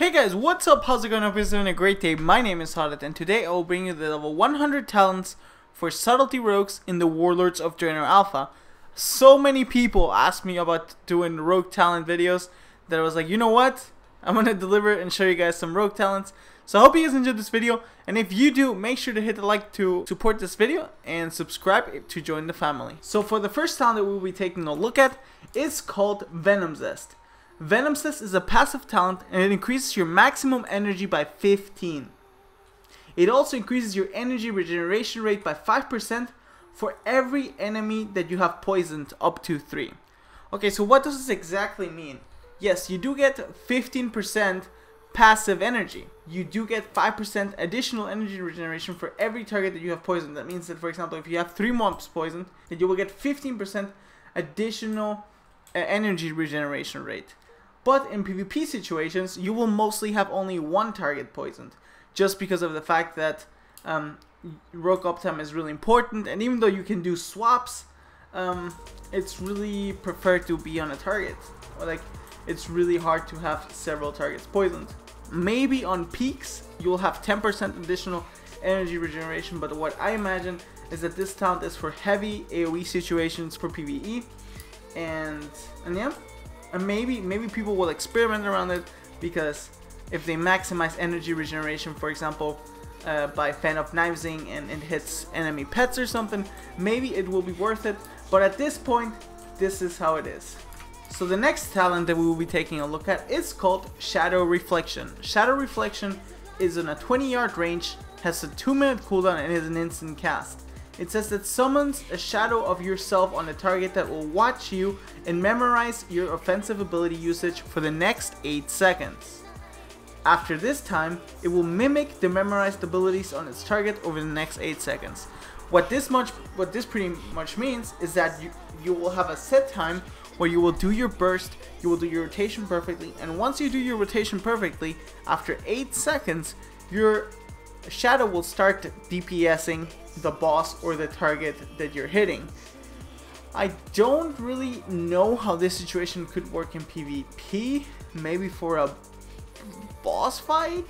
Hey guys, what's up? How's it going? Hope you're having a great day. My name is Hadat, and today I will bring you the level 100 talents for Subtlety Rogues in the Warlords of Draenor Alpha. So many people asked me about doing rogue talent videos that I was like, you know what? I'm gonna deliver and show you guys some rogue talents. So I hope you guys enjoyed this video, and if you do, make sure to hit the like to support this video and subscribe to join the family. So for the first talent that we'll be taking a look at, it's called Venom Zest. Venom Zest is a passive talent and it increases your maximum energy by 15. It also increases your energy regeneration rate by 5% for every enemy that you have poisoned up to 3. Okay, so what does this exactly mean? Yes, you do get 15% passive energy. You do get 5% additional energy regeneration for every target that you have poisoned. That means that, for example, if you have 3 mobs poisoned, then you will get 15% additional energy regeneration rate. But in PvP situations, you will mostly have only 1 target poisoned, just because of the fact that rogue uptime is really important, and even though you can do swaps, it's really preferred to be on a target. Or like, it's really hard to have several targets poisoned. Maybe on peaks, you'll have 10% additional energy regeneration, but what I imagine is that this talent is for heavy AoE situations for PvE, and yeah. And maybe people will experiment around it, because if they maximize energy regeneration, for example, by Fan of Knivesing and it hits enemy pets or something, maybe it will be worth it. But at this point, this is how it is. So the next talent that we will be taking a look at is called Shadow Reflection. Shadow Reflection is in a 20-yard range, has a 2-minute cooldown, and is an instant cast. It says that summons a shadow of yourself on a target that will watch you and memorize your offensive ability usage for the next 8 seconds. After this time, it will mimic the memorized abilities on its target over the next 8 seconds. What this pretty much means is that you will have a set time where you will do your burst, you will do your rotation perfectly, and once you do your rotation perfectly, after 8 seconds, your shadow will start DPSing the boss or the target that you're hitting. I don't really know how this situation could work in PvP. Maybe for a boss fight,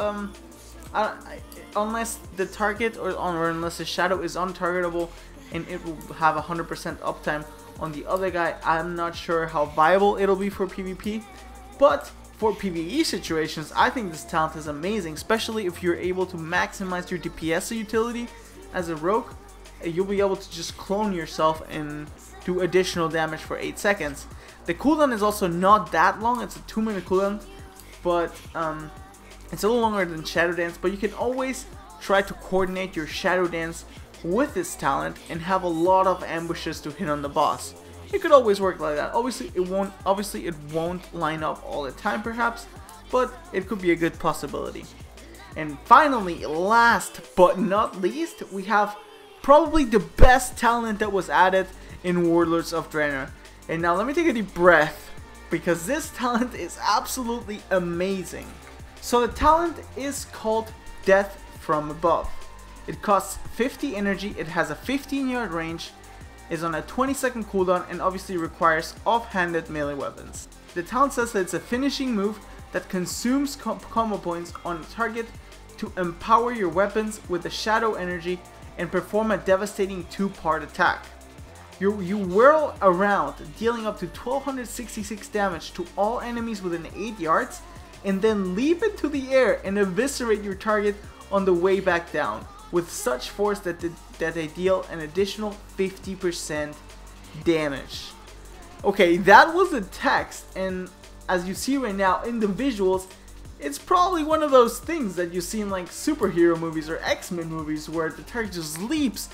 unless the target or unless the shadow is untargetable and it will have 100% uptime on the other guy. I'm not sure how viable it'll be for PvP, but for PvE situations, I think this talent is amazing, especially if you're able to maximize your DPS utility as a rogue. You'll be able to just clone yourself and do additional damage for 8 seconds. The cooldown is also not that long, it's a 2-minute cooldown, but it's a little longer than Shadow Dance, but you can always try to coordinate your Shadow Dance with this talent and have a lot of ambushes to hit on the boss. It could always work like that. Obviously it won't line up all the time perhaps, but it could be a good possibility. And finally, last but not least, we have probably the best talent that was added in Warlords of Draenor. And now let me take a deep breath, because this talent is absolutely amazing. So the talent is called Death from Above. It costs 50 energy, it has a 15-yard range, is on a 20-second cooldown, and obviously requires off-handed melee weapons. The talent says that it's a finishing move that consumes combo points on a target to empower your weapons with the shadow energy and perform a devastating 2-part attack. You whirl around, dealing up to 1266 damage to all enemies within 8 yards, and then leap into the air and eviscerate your target on the way back down, with such force that they deal an additional 50% damage. Okay, that was the text, and as you see right now in the visuals, it's probably one of those things that you see in like superhero movies or X-Men movies where the target just leaps,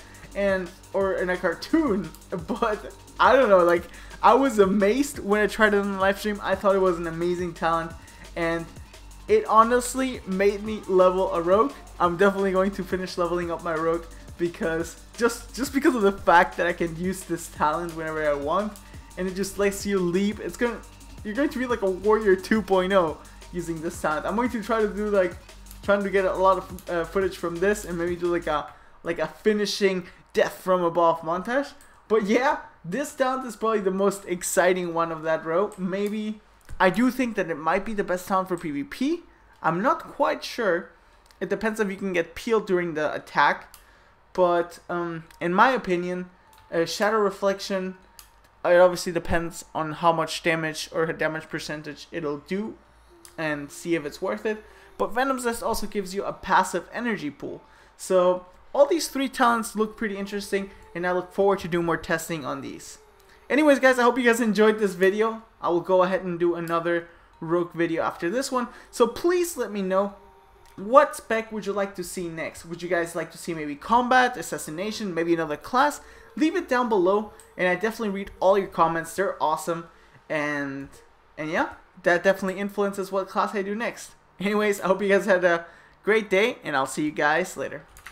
or in a cartoon. But I don't know, like, I was amazed when I tried it on the live stream. I thought it was an amazing talent, and it honestly made me level a rogue. I'm definitely going to finish leveling up my rogue, because just because of the fact that I can use this talent whenever I want, and it just lets you leap. You're going to be like a warrior 2.0 using this talent. I'm going to try to do trying to get a lot of footage from this, and maybe do like a finishing Death from Above montage. But yeah, this talent is probably the most exciting one of that row. Maybe I do think that it might be the best talent for PvP, I'm not quite sure. It depends if you can get peeled during the attack. But in my opinion, Shadow Reflection, it obviously depends on how much damage or damage percentage it'll do and see if it's worth it. But Venom Zest also gives you a passive energy pool. So all these 3 talents look pretty interesting, and I look forward to do more testing on these. Anyways guys, I hope you guys enjoyed this video. I will go ahead and do another Rogue video after this one. So please let me know, what spec would you like to see next? Would you guys like to see maybe combat, assassination, maybe another class? Leave it down below, and I definitely read all your comments. They're awesome, and yeah, that definitely influences what class I do next. Anyways, I hope you guys had a great day, and I'll see you guys later.